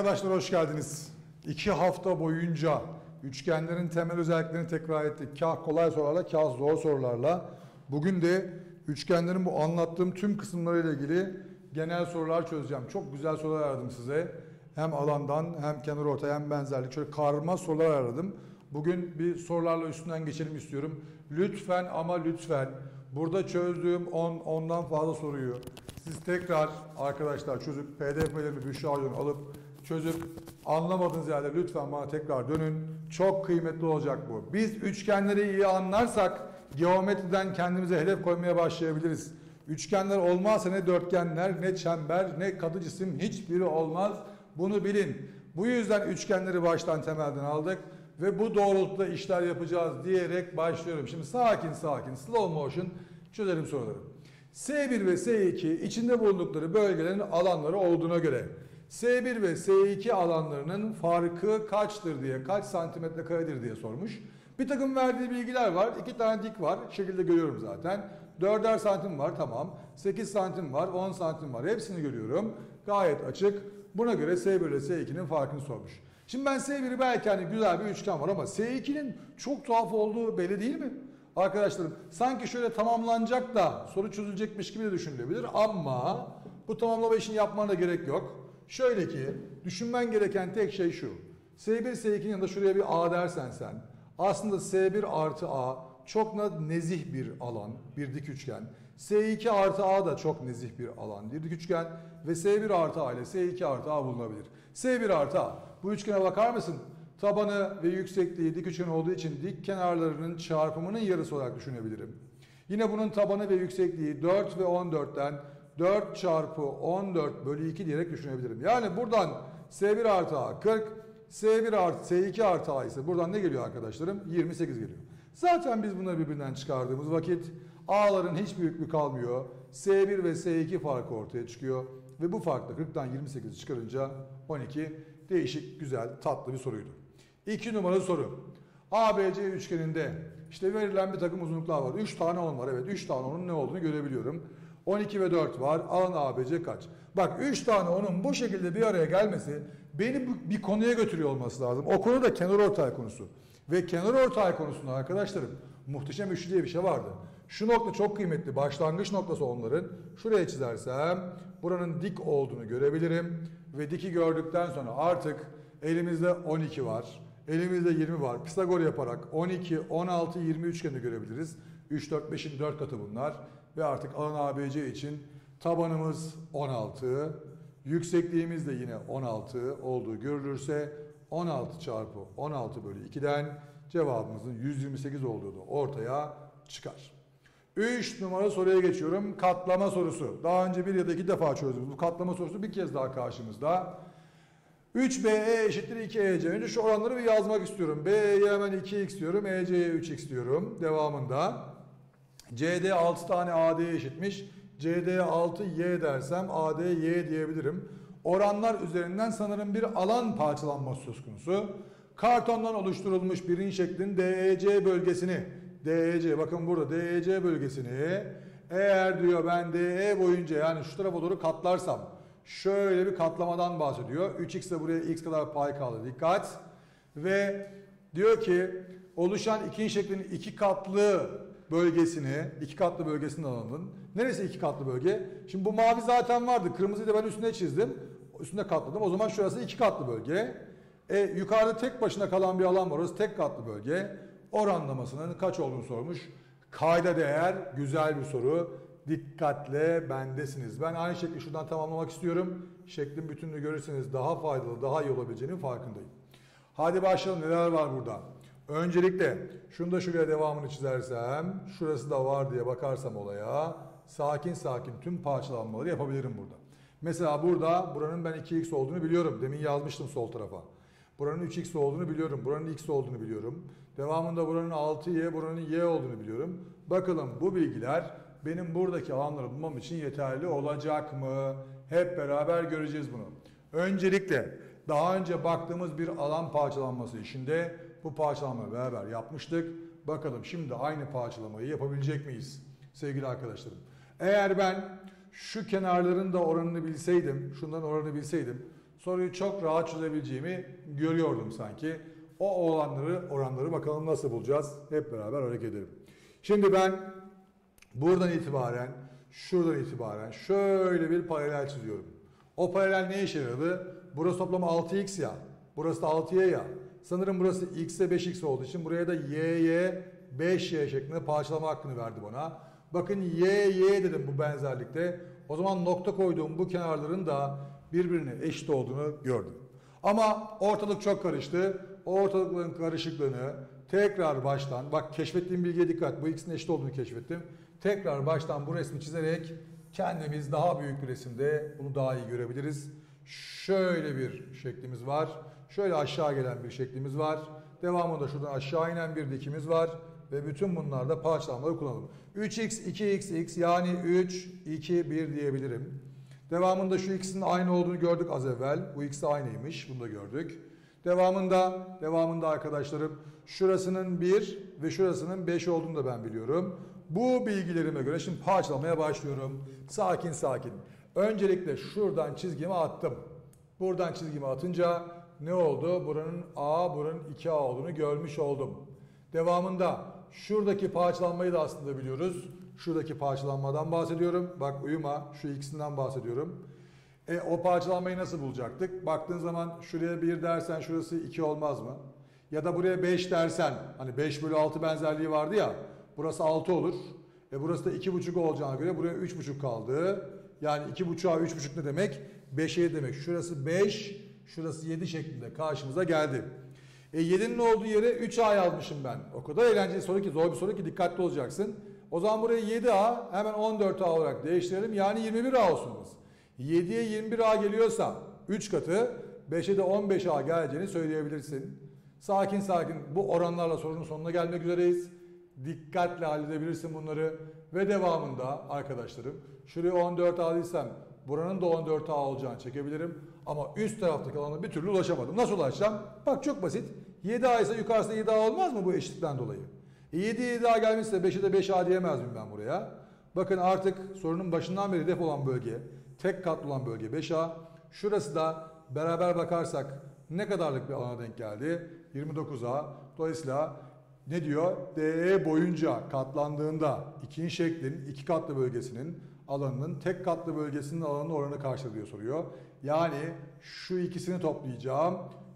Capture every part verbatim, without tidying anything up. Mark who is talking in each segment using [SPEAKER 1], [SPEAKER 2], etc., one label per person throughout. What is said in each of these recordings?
[SPEAKER 1] Arkadaşlar hoş geldiniz. İki hafta boyunca üçgenlerin temel özelliklerini tekrar ettik. Kah kolay sorularla, kah zor sorularla. Bugün de üçgenlerin bu anlattığım tüm kısımlarıyla ilgili genel sorular çözeceğim. Çok güzel sorular aradım size. Hem alandan hem kenarortay hem benzerlik. Şöyle karma sorular aradım. Bugün bir sorularla üstünden geçelim istiyorum. Lütfen ama lütfen burada çözdüğüm on, ondan fazla soruyu siz tekrar arkadaşlar çözüp P D F'lerini Büşra Hoca'dan alıp çözüp anlamadığınız yerde lütfen bana tekrar dönün. Çok kıymetli olacak bu. Biz üçgenleri iyi anlarsak geometriden kendimize hedef koymaya başlayabiliriz. Üçgenler olmazsa ne dörtgenler, ne çember, ne katı cisim hiçbiri olmaz. Bunu bilin. Bu yüzden üçgenleri baştan temelden aldık ve bu doğrultuda işler yapacağız diyerek başlıyorum. Şimdi sakin sakin, slow motion çözelim soruları. S bir ve S iki içinde bulundukları bölgelerin alanları olduğuna göre S bir ve S iki alanlarının farkı kaçtır diye, kaç santimetre karedir diye sormuş. Bir takım verdiği bilgiler var. İki tane dik var. Şekilde görüyorum zaten. Dörder santim var, tamam. Sekiz santim var, on santim var. Hepsini görüyorum. Gayet açık. Buna göre S bir ile S ikinin farkını sormuş. Şimdi ben S bir'i belki hani güzel bir üçgen var ama S ikinin çok tuhaf olduğu belli değil mi? Arkadaşlarım sanki şöyle tamamlanacak da soru çözülecekmiş gibi de düşünülebilir ama bu tamamlama işini yapmana da gerek yok. Şöyle ki düşünmen gereken tek şey şu. S bir S ikinin yanında şuraya bir A dersen sen aslında S bir artı A çok nezih bir alan, bir dik üçgen. S iki artı A da çok nezih bir alan, bir dik üçgen ve S bir artı A ile S iki artı A bulunabilir. S bir artı A. Bu üçgene bakar mısın? Tabanı ve yüksekliği dik üçgen olduğu için dik kenarlarının çarpımının yarısı olarak düşünebilirim. Yine bunun tabanı ve yüksekliği dört ve on dörtten dört çarpı on dört bölü iki diyerek düşünebilirim. Yani buradan S bir artı A kırk, S bir artı S iki artı A ise buradan ne geliyor arkadaşlarım? yirmi sekiz geliyor. Zaten biz bunları birbirinden çıkardığımız vakit A'ların hiç büyüklüğü kalmıyor. S bir ve S iki farkı ortaya çıkıyor. Ve bu farkla kırktan yirmi sekizi çıkarınca on iki değişik, güzel, tatlı bir soruydu. İki numaralı soru. A B C üçgeninde işte verilen bir takım uzunluklar var. üç tane on var. Evet üç tane onun ne olduğunu görebiliyorum. on iki ve dört var. Alan A B C kaç? Bak üç tane onun bu şekilde bir araya gelmesi beni bir konuya götürüyor olması lazım. O konu da kenarortay konusu. Ve kenarortay konusunda arkadaşlarım muhteşem üçlü diye bir şey vardı. Şu nokta çok kıymetli. Başlangıç noktası onların. Şuraya çizersem buranın dik olduğunu görebilirim. Ve diki gördükten sonra artık elimizde on iki var. Elimizde yirmi var. Pisagor yaparak on iki, on altı, yirmi üçgeni görebiliriz. üç, dört, beşin dört katı bunlar. Ve artık alan A B C için tabanımız on altı. Yüksekliğimiz de yine on altı olduğu görülürse on altı çarpı on altı bölü iki'den cevabımızın yüz yirmi sekiz olduğu da ortaya çıkar. üç numaralı soruya geçiyorum. Katlama sorusu. Daha önce bir ya da iki defa çözdük. Bu katlama sorusu bir kez daha karşımızda. üç B E eşittir iki E C. Önce şu oranları bir yazmak istiyorum. B E'ye hemen iki x diyorum. E C'ye üç x diyorum. Devamında. C D altı tane A D'ye eşitmiş. C D'ye altı Y dersem A D Y diyebilirim. Oranlar üzerinden sanırım bir alan parçalanması söz konusu. Kartondan oluşturulmuş birinci şeklin D E C bölgesini D E C bakın burada D E C bölgesini eğer diyor ben D E boyunca yani şu tarafa doğru katlarsam şöyle bir katlamadan bahsediyor. üç x de buraya x kadar pay kaldı. Dikkat. Ve diyor ki oluşan ikinci şeklin iki katlı bölgesini, iki katlı bölgesini alalım. Neresi iki katlı bölge? Şimdi bu mavi zaten vardı. Kırmızıyı da ben üstüne çizdim. Üstüne katladım. O zaman şurası iki katlı bölge. E, yukarıda tek başına kalan bir alan var. Orası tek katlı bölge. Oranlamasının kaç olduğunu sormuş. Kayda değer güzel bir soru. Dikkatle bendesiniz. Ben aynı şekilde şuradan tamamlamak istiyorum. Şeklin bütününü görürseniz daha faydalı, daha iyi olabileceğinin farkındayım. Hadi başlayalım. Neler var burada? Öncelikle şunu da şuraya devamını çizersem, şurası da var diye bakarsam olaya, sakin sakin tüm parçalanmaları yapabilirim burada. Mesela burada buranın ben iki x olduğunu biliyorum. Demin yazmıştım sol tarafa. Buranın üç x olduğunu biliyorum. Buranın x olduğunu biliyorum. Devamında buranın altı Y, buranın Y olduğunu biliyorum. Bakalım bu bilgiler benim buradaki alanları bulmam için yeterli olacak mı? Hep beraber göreceğiz bunu. Öncelikle daha önce baktığımız bir alan parçalanması işinde bu parçalamayı beraber yapmıştık. Bakalım şimdi aynı parçalamayı yapabilecek miyiz sevgili arkadaşlarım? Eğer ben şu kenarların da oranını bilseydim, şundan oranını bilseydim, soruyu çok rahat çözebileceğimi görüyordum sanki. O oranları, oranları bakalım nasıl bulacağız. Hep beraber hareket edelim. Şimdi ben buradan itibaren, şuradan itibaren şöyle bir paralel çiziyorum. O paralel ne işe yaradı? Burası toplam altı x ya. Burası da altı y ya. Sanırım burası x'e beş x olduğu için buraya da y'ye beş y şeklinde parçalama hakkını verdi bana. Bakın y, y dedim bu benzerlikte. O zaman nokta koyduğum bu kenarların da birbirine eşit olduğunu gördüm. Ama ortalık çok karıştı. O ortalıkların karışıklığını tekrar baştan, bak keşfettiğim bilgiye dikkat, bu ikisinin eşit olduğunu keşfettim. Tekrar baştan bu resmi çizerek kendimiz daha büyük bir resimde bunu daha iyi görebiliriz. Şöyle bir şeklimiz var. Şöyle aşağı gelen bir şeklimiz var. Devamında şuradan aşağı inen bir dikimiz var. Ve bütün bunlarda parçalanmaları kullanalım. üç x, iki x, x yani üç, iki, bir diyebilirim. Devamında şu ikisinin aynı olduğunu gördük az evvel. Bu ikisi aynıymış. Bunu da gördük. Devamında, devamında arkadaşlarım şurasının bir ve şurasının beş olduğunu da ben biliyorum. Bu bilgilerime göre şimdi parçalamaya başlıyorum. Sakin sakin. Öncelikle şuradan çizgimi attım. Buradan çizgimi atınca ne oldu? Buranın A, buranın iki A olduğunu görmüş oldum. Devamında şuradaki parçalanmayı da aslında biliyoruz. Şuradaki parçalanmadan bahsediyorum. Bak uyuma, şu ikisinden bahsediyorum. E, o parçalanmayı nasıl bulacaktık? Baktığın zaman şuraya bir dersen şurası iki olmaz mı? Ya da buraya beş dersen, hani beş bölü altı benzerliği vardı ya, burası altı olur. E burası da iki buçuk olacağına göre buraya üç buçuk kaldı. Yani iki buçuğa üç buçuk ne demek? beşe yedi demek. Şurası beş, şurası yedi şeklinde karşımıza geldi. E yedinin olduğu yere üç a yazmışım ben. O kadar eğlenceli soru ki, zor bir soru ki dikkatli olacaksın. O zaman buraya yedi a, hemen on dört a olarak değiştirelim. Yani yirmi bir a olsun burası. yediye yirmi bir a geliyorsa üç katı, beşe de on beş a geleceğini söyleyebilirsin. Sakin sakin bu oranlarla sorunun sonuna gelmek üzereyiz. Dikkatle halledebilirsin bunları. Ve devamında arkadaşlarım şuraya on dört a değilsem buranın da on dört a olacağını çekebilirim. Ama üst taraftaki alana bir türlü ulaşamadım. Nasıl ulaşacağım? Bak çok basit. yedi a ise yukarısında yedi a olmaz mı bu eşitlikten dolayı? E yediye yedi a gelmişse beşe de beş a diyemez miyim ben buraya? Bakın artık sorunun başından beri hedef olan bölge, tek katlı olan bölge beş a. Şurası da beraber bakarsak ne kadarlık bir alana denk geldi? yirmi dokuz a. Dolayısıyla ne diyor? D E boyunca katlandığında ikinci şeklin iki katlı bölgesinin alanının tek katlı bölgesinin alanının oranı karşıdır diyor soruyor. Yani şu ikisini toplayacağım.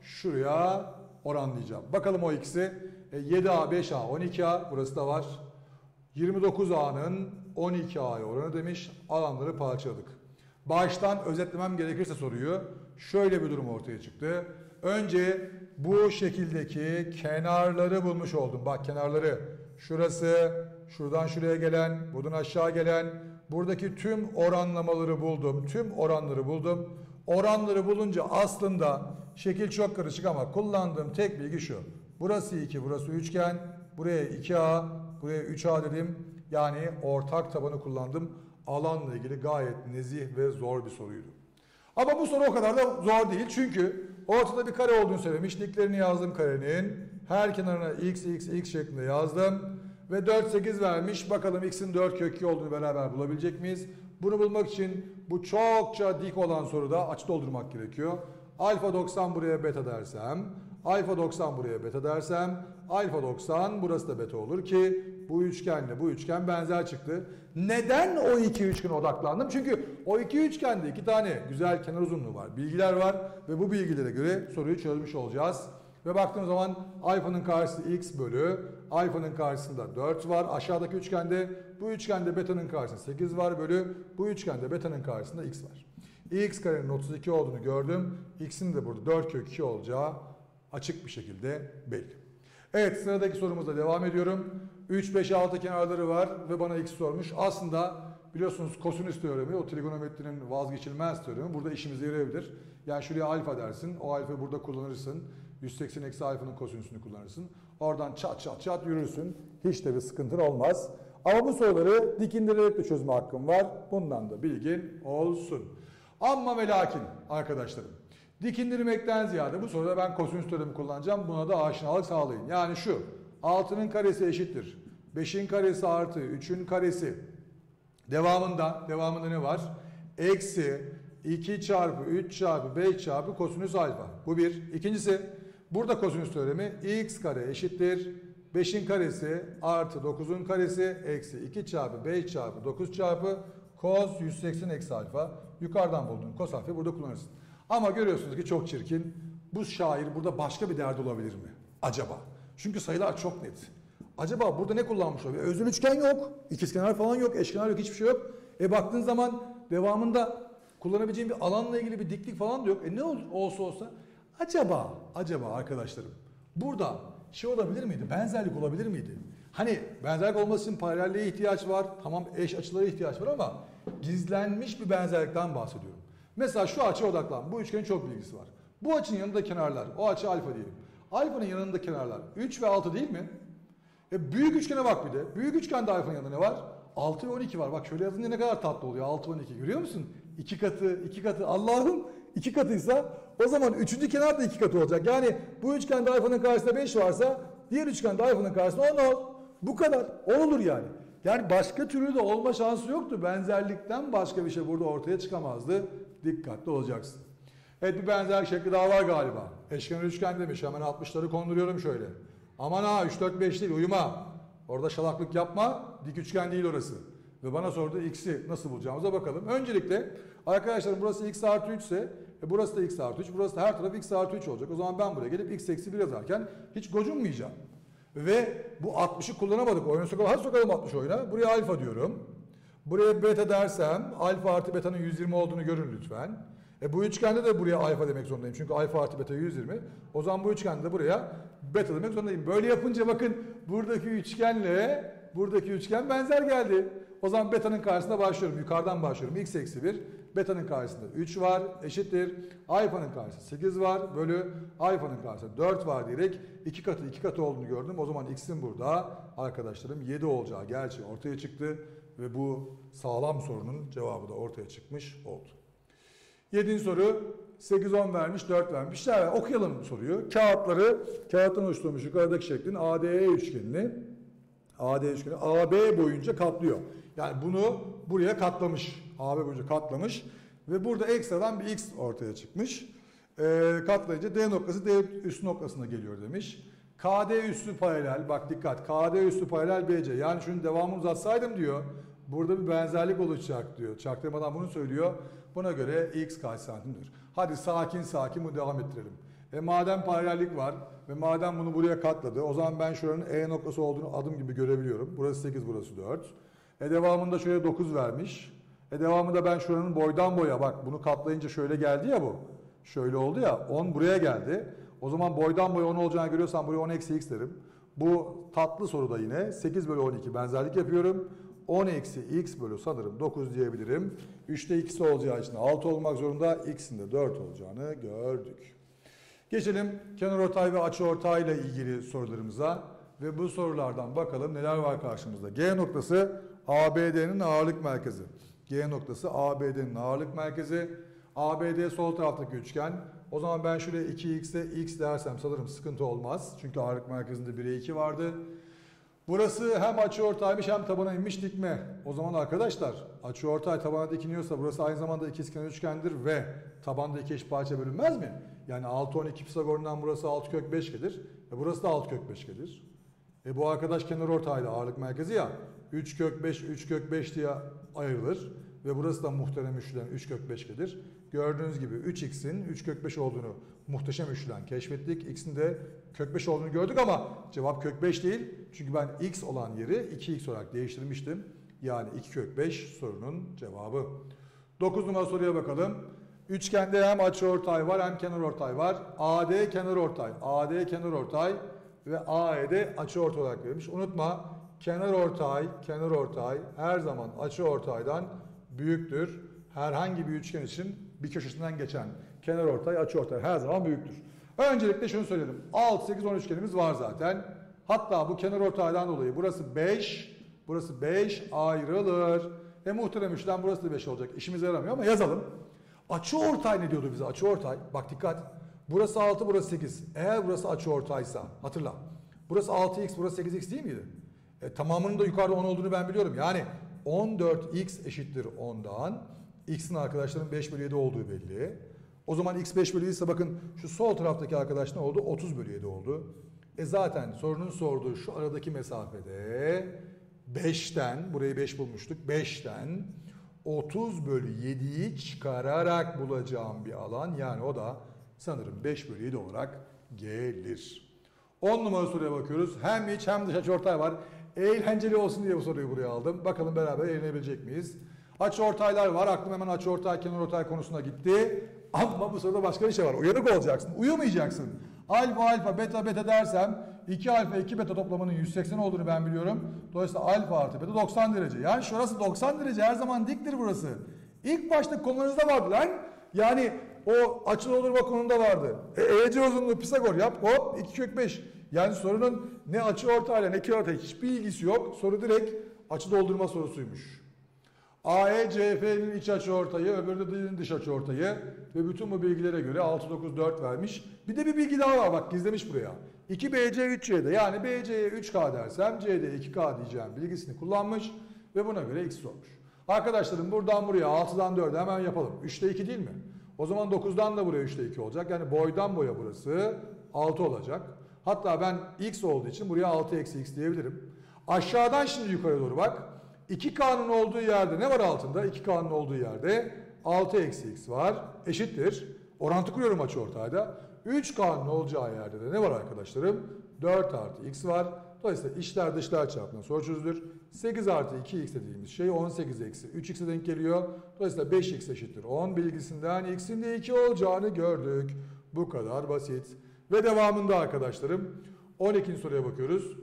[SPEAKER 1] Şuraya oranlayacağım. Bakalım o ikisi. E, yedi a, beş a, on iki a. Burası da var. yirmi dokuz a'nın on iki a'ya oranı demiş. Alanları parçaladık. Baştan özetlemem gerekirse soruyu. Şöyle bir durum ortaya çıktı. Önce bu şekildeki kenarları bulmuş oldum. Bak kenarları. Şurası, şuradan şuraya gelen, buradan aşağı gelen. Buradaki tüm oranlamaları buldum. Tüm oranları buldum. Oranları bulunca aslında şekil çok karışık ama kullandığım tek bilgi şu. Burası iki, burası üçgen. Buraya iki a, buraya üç a dedim. Yani ortak tabanı kullandım. Alanla ilgili gayet nezih ve zor bir soruydu. Ama bu soru o kadar da zor değil. Çünkü ortada bir kare olduğunu söylemiş. Diklerini yazdım karenin. Her kenarına x, x, x şeklinde yazdım. Ve dört, sekiz vermiş. Bakalım x'in dört kök iki olduğunu beraber bulabilecek miyiz? Bunu bulmak için bu çokça dik olan soruda açı doldurmak gerekiyor. Alfa doksan buraya beta dersem, alfa doksan buraya beta dersem, alfa doksan burası da beta olur ki bu üçgenle bu üçgen benzer çıktı. Neden o iki üçgene odaklandım? Çünkü o iki üçgende iki tane güzel kenar uzunluğu var, bilgiler var ve bu bilgilere göre soruyu çözmüş olacağız. Ve baktığım zaman alfanın karşısı x bölü, alfanın karşısında dört var aşağıdaki üçgende, bu üçgende beta'nın karşısında sekiz var bölü, bu üçgende beta'nın karşısında x var. X karenin otuz iki olduğunu gördüm, x'in de burada dört kök iki olacağı açık bir şekilde belli. Evet, sıradaki sorumuzla devam ediyorum. üç, beş, altı kenarları var ve bana x sormuş. Aslında biliyorsunuz kosinüs teoremi, o trigonometrinin vazgeçilmez teoremi burada işimize yarayabilir. Yani şuraya alfa dersin, o alfayı burada kullanırsın. yüz seksen eksi alfanın kosinüsünü kullanırsın. Oradan çat çat çat yürürsün. Hiç de bir sıkıntın olmaz. Ama bu soruları dikindirerek de çözme hakkım var. Bundan da bilgin olsun. Amma ve lakin arkadaşlarım. Dikindirmekten ziyade bu soruda ben kosinüs teoremi kullanacağım. Buna da aşinalık sağlayın. Yani şu. altının karesi eşittir. beşin karesi artı üçün karesi. Devamında, devamında ne var? Eksi iki çarpı üç çarpı beş çarpı kosinüs alfa. Bu bir. İkincisi burada kosinüs teoremi x kare eşittir beşin karesi artı dokuzun karesi eksi iki çarpı beş çarpı dokuz çarpı cos yüz seksen eksi alfa. Yukarıdan bulduğun cos alfayı burada kullanırsın. Ama görüyorsunuz ki çok çirkin. Bu şair burada başka bir derdi olabilir mi? Acaba? Çünkü sayılar çok net. Acaba burada ne kullanmış olabilir? Özdeş üçgen yok. İkizkenar falan yok. Eşkenar yok. Hiçbir şey yok. E baktığın zaman devamında kullanabileceğin bir alanla ilgili bir diklik falan da yok. E ne olur, olsa olsa. Acaba, acaba arkadaşlarım burada şey olabilir miydi? Benzerlik olabilir miydi? Hani benzerlik olması için paralelliğe ihtiyaç var. Tamam eş açılara ihtiyaç var ama gizlenmiş bir benzerlikten bahsediyorum. Mesela şu açıya odaklan. Bu üçgenin çok bilgisi var. Bu açının yanında kenarlar. O açı alfa diyelim. Alfanın yanında kenarlar. üç ve altı değil mi? E büyük üçgene bak bir de. Büyük üçgende alfanın yanında ne var? altı ve on iki var. Bak şöyle yazınca ne kadar tatlı oluyor. altı on iki görüyor musun? iki katı, iki katı. Allah'ım iki katıysa o zaman üçüncü kenar da iki katı olacak. Yani bu üçgende alfanın karşısında beş varsa diğer üçgende alfanın karşısında on ol. Bu kadar. on olur yani. Yani başka türlü de olma şansı yoktu. Benzerlikten başka bir şey burada ortaya çıkamazdı. Dikkatli olacaksın. Evet bir benzerlik şekli daha var galiba. Eşkenar üçgen demiş. Hemen altmışları konduruyorum şöyle. Aman ha üç dört beş değil uyuma. Orada şalaklık yapma. Dik üçgen değil orası. Ve bana sordu x'i nasıl bulacağımıza bakalım. Öncelikle arkadaşlarım burası x artı üç ise e burası da x artı üç. Burası da her taraf x artı üç olacak. O zaman ben buraya gelip x eksi bir yazarken hiç gocunmayacağım. Ve bu altmışı kullanamadık. Oyuna sokalım. Hadi sokalım altmış oyuna. Buraya alfa diyorum. Buraya beta dersem alfa artı beta'nın yüz yirmi olduğunu görün lütfen. E bu üçgende de buraya alfa demek zorundayım. Çünkü alfa artı beta yüz yirmi. O zaman bu üçgende de buraya beta demek zorundayım. Böyle yapınca bakın buradaki üçgenle buradaki üçgen benzer geldi. O zaman beta'nın karşısında başlıyorum. Yukarıdan başlıyorum. X eksi bir. Beta'nın karşısında üç var. Eşittir. Alfa'nın karşısında sekiz var. Bölü alfa'nın karşısında dört var diyerek iki katı iki katı olduğunu gördüm. O zaman x'in burada arkadaşlarım yedi olacağı gerçeği ortaya çıktı. Ve bu sağlam sorunun cevabı da ortaya çıkmış oldu. Yedinci soru sekiz on vermiş, dört vermiş. Yani okuyalım soruyu. Kağıtları, kağıttan oluşturmuş yukarıdaki şeklin A D E üçgenini A D E üçgeni A B boyunca katlıyor. Yani bunu buraya katlamış. A B boyunca katlamış. Ve burada ekstradan bir x ortaya çıkmış. E, katlayınca D noktası D üstü noktasına geliyor demiş. K D üstü paralel, bak dikkat. K D üstü paralel B C. Yani şunun devamını uzatsaydım diyor. Burada bir benzerlik olacak diyor. Çaktırmadan bunu söylüyor. Buna göre x kaç santimdir? Hadi sakin sakin bunu devam ettirelim. E madem paralellik var ve madem bunu buraya katladı o zaman ben şuranın E noktası olduğunu adım gibi görebiliyorum. Burası sekiz, burası dört. E devamında şöyle dokuz vermiş. E devamında ben şuranın boydan boya bak bunu katlayınca şöyle geldi ya bu. Şöyle oldu ya on buraya geldi. O zaman boydan boya on olacağını görüyorsam buraya on eksi x derim. Bu tatlı soruda yine sekiz bölü on iki benzerlik yapıyorum. on eksi x bölü sanırım dokuz diyebilirim. üçte ikisi olacağı için altı olmak zorunda. X'in de dört olacağını gördük. Geçelim kenarortay ve açıortay ile ilgili sorularımıza. Ve bu sorulardan bakalım neler var karşımızda. G noktası A B D'nin ağırlık merkezi. G noktası A B D'nin ağırlık merkezi. A B D sol taraftaki üçgen. O zaman ben şuraya iki x'e x dersem sanırım sıkıntı olmaz. Çünkü ağırlık merkezinde bire iki vardı. Burası hem açıortaymış hem tabana inmiş dikme. O zaman arkadaşlar açıortay tabana dikiniyorsa burası aynı zamanda ikizkenar üçgendir ve tabanda iki eş parça bölünmez mi? Yani altı on iki Pisagor'dan burası altı kök beş gelir. E burası da altı kök beş gelir. E bu arkadaş kenarortayda ağırlık merkezi ya. üç kök beş, üç kök beş diye ayrılır. Ve burası da muhterem üçgen üç kök beş gelir. Gördüğünüz gibi üç x'in üç kök beş olduğunu muhteşem üçlüden keşfettik. X'in de kök beş olduğunu gördük ama cevap kök beş değil. Çünkü ben x olan yeri iki x olarak değiştirmiştim. Yani iki kök beş sorunun cevabı. dokuz numara soruya bakalım. Üçgende hem açıortay var hem kenarortay var. A D kenarortay, A D kenarortay ve A E de açıortay olarak verilmiş. Unutma kenarortay, kenarortay her zaman açıortaydan büyüktür. Herhangi bir üçgen için bir köşesinden geçen kenarortay, açıortay her zaman büyüktür. Öncelikle şunu söyledim. altı, sekiz, on üçgenimiz var zaten. Hatta bu kenarortaydan dolayı burası beş, burası beş ayrılır. E muhterem üçgen burası da beş olacak. İşimize yaramıyor ama yazalım. Açıortay ne diyordu bize? Açıortay. Bak dikkat. Burası altı, burası sekiz. Eğer burası açıortaysa hatırla. Burası altı x, burası sekiz x değil miydi? E, tamamının da yukarıda on olduğunu ben biliyorum. Yani on dört x eşittir ondan. X'in arkadaşların beş bölü yedi olduğu belli. O zaman X beş bölü yedi ise bakın şu sol taraftaki arkadaş ne oldu? otuz bölü yedi oldu. E zaten sorunun sorduğu şu aradaki mesafede beşten, burayı beş bulmuştuk, beşten otuz bölü yediyi çıkararak bulacağım bir alan. Yani o da sanırım beş bölü yedi olarak gelir. on numara soruya bakıyoruz. Hem iç hem dış açıortay var. Eğlenceli olsun diye bu soruyu buraya aldım. Bakalım beraber eğlenebilecek miyiz? Açıortaylar var. Aklım hemen açıortay, kenarortay konusuna gitti. Ama bu soruda başka bir şey var. Uyanık olacaksın. Uyumayacaksın. Alfa alfa beta beta dersem iki alfa iki beta toplamının yüz seksen olduğunu ben biliyorum. Dolayısıyla alfa artı beta doksan derece. Yani şurası doksan derece, her zaman diktir burası. İlk başta konularınızda vardı lan. Yani o açılı olurma konumunda vardı. E, E C uzunluğu Pisagor yap, hop iki kök beş. Yani sorunun ne açıortayla ne kenarortay hiçbir ilgisi yok. Soru direkt açı doldurma sorusuymuş. A E C F'nin iç açıortayı, öbürü de dış açıortayı ve bütün bu bilgilere göre altı dokuz dört vermiş. Bir de bir bilgi daha var, bak gizlemiş buraya. iki B C üç C D, yani B C'ye üç K dersem C D'ye iki K diyeceğim bilgisini kullanmış ve buna göre X sormuş. Arkadaşlarım buradan buraya altıdan dörde hemen yapalım. üçte iki değil mi? O zaman dokuzdan da buraya üçte iki olacak. Yani boydan boya burası altı olacak. Hatta ben X olduğu için buraya altı eksi X diyebilirim. Aşağıdan şimdi yukarı doğru bak. iki K'nın olduğu yerde ne var altında? iki K'nın olduğu yerde altı eksi X var. Eşittir. Orantı kuruyorum açıortayda. üç K'nın olacağı yerde de ne var arkadaşlarım? dört artı X var. Dolayısıyla içler dışlar çarpımına soru çözülür. sekiz artı iki X dediğimiz şey on sekiz eksi üç X'e denk geliyor. Dolayısıyla beş X eşittir on bilgisinden X'in de iki olacağını gördük. Bu kadar basit. Ve devamında arkadaşlarım on ikinci soruya bakıyoruz.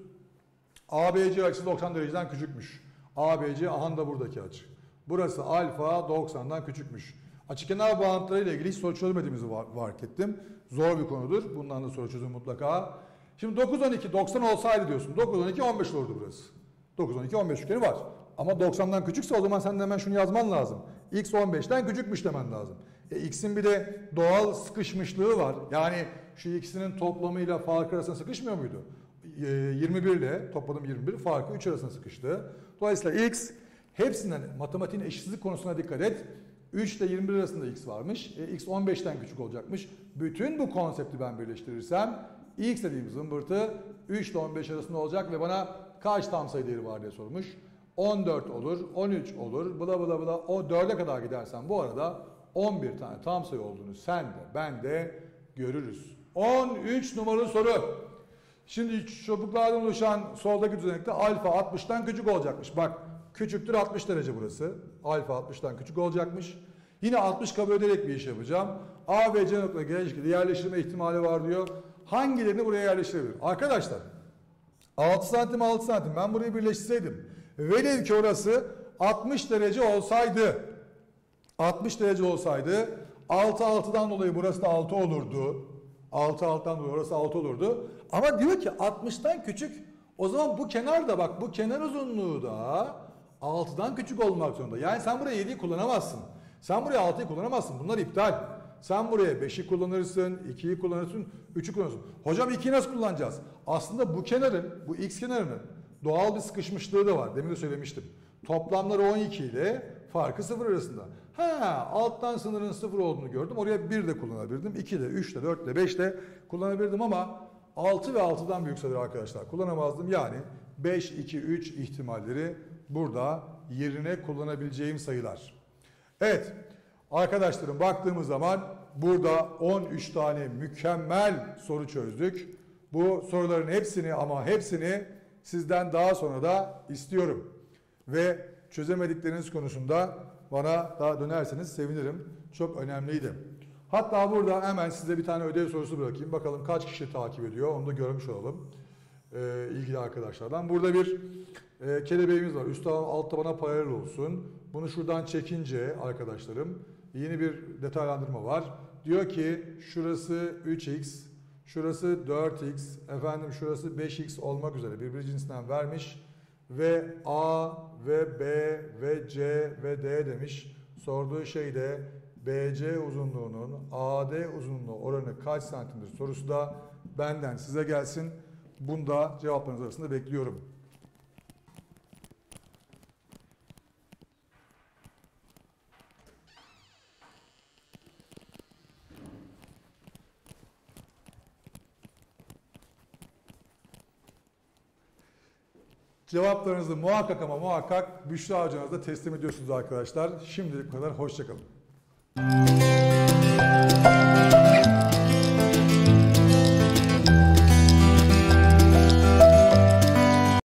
[SPEAKER 1] A B C açısı doksan dereceden küçükmüş. A B C aha da buradaki açı. Burası alfa doksandan küçükmüş. Açıkenar bağıntıları ile ilgili hiç soru çözmediğimizi fark ettim. Zor bir konudur. Bundan da soru çözün mutlaka. Şimdi dokuz on iki doksan olsaydı diyorsun. dokuz on iki on beş olurdu burası. dokuz on iki on beş üçgeni var. Ama doksandan küçükse o zaman sen de hemen şunu yazman lazım. X on beşten küçükmüş demen lazım. E, X'in bir de doğal sıkışmışlığı var. Yani şu ikisinin toplamıyla farkı arasında sıkışmıyor muydu? E, yirmi bir ile topladım yirmi bir farkı üç arasında sıkıştı. Dolayısıyla X hepsinden matematiğin eşitsizlik konusuna dikkat et. üç ile yirmi bir arasında X varmış. E, X on beşten küçük olacakmış. Bütün bu konsepti ben birleştirirsem X dediğim zımbırtı üç ile on beş arasında olacak ve bana kaç tam sayı değeri var diye sormuş. on dört olur, on üç olur, bla bla bla, o dörde kadar gidersen bu arada on bir tane tam sayı olduğunu sen de ben de görürüz. on üç numaralı soru. Şimdi çubuklardan oluşan soldaki düzenekte alfa altmıştan küçük olacakmış. Bak küçüktür altmış derece burası. Alfa altmıştan küçük olacakmış. Yine altmış kabul ederek bir iş yapacağım. A ve C noktalarına genellikle yerleştirme ihtimali var diyor. Hangilerini buraya yerleştirebilirim? Arkadaşlar altı santim altı santim ben burayı birleştirseydim. Velev ki orası altmış derece olsaydı. altmış derece olsaydı altı altıdan dolayı burası da altı olurdu. altı altıdan dolayı orası altı olurdu. Ama diyor ki altmıştan küçük. O zaman bu kenar da bak bu kenar uzunluğu da altıdan küçük olmak zorunda. Yani sen buraya yediyi kullanamazsın. Sen buraya altıyı kullanamazsın. Bunlar iptal. Sen buraya beşi kullanırsın, ikiyi kullanırsın, üçü kullanırsın. Hocam ikiyi nasıl kullanacağız? Aslında bu kenarın, bu x kenarının doğal bir sıkışmışlığı da var. Demin de söylemiştim. Toplamları on iki ile farkı sıfır arasında. Ha, alttan sınırın sıfır olduğunu gördüm. Oraya bir de kullanabilirdim. iki de, üç de, dört de, beş de kullanabilirdim ama altı ve altıdan büyük sayılar arkadaşlar kullanamazdım. Yani beş, iki, üç ihtimalleri burada yerine kullanabileceğim sayılar. Evet arkadaşlarım baktığımız zaman burada on üç tane mükemmel soru çözdük. Bu soruların hepsini ama hepsini sizden daha sonra da istiyorum. Ve çözemedikleriniz konusunda bana daha dönerseniz sevinirim. Çok önemliydi. Hatta burada hemen size bir tane ödev sorusu bırakayım. Bakalım kaç kişi takip ediyor onu da görmüş olalım. Ee, ilgili arkadaşlardan. Burada bir e, kelebeğimiz var. Üst taban alt tabana paralel olsun. Bunu şuradan çekince arkadaşlarım yeni bir detaylandırma var. Diyor ki şurası üç x, şurası dört x, efendim şurası beş x olmak üzere birbiri cinsinden vermiş. Ve A ve B ve C ve D demiş. Sorduğu şey de B C uzunluğunun A D uzunluğu oranı kaç santimdir sorusu da benden size gelsin. Bunu da cevaplarınız arasında bekliyorum. Cevaplarınızı muhakkak ama muhakkak Büşra Hoca'nıza teslim ediyorsunuz arkadaşlar. Şimdilik bu kadar. Hoşça kalın.